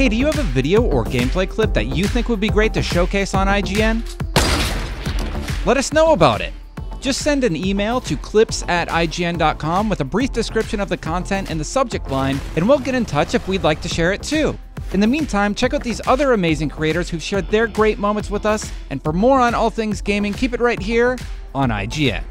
Hey, do you have a video or gameplay clip that you think would be great to showcase on IGN? Let us know about it. Just send an email to clips@ign.com with a brief description of the content in the subject line, and we'll get in touch if we'd like to share it too. In the meantime, check out these other amazing creators who've shared their great moments with us, and for more on all things gaming, keep it right here on IGN.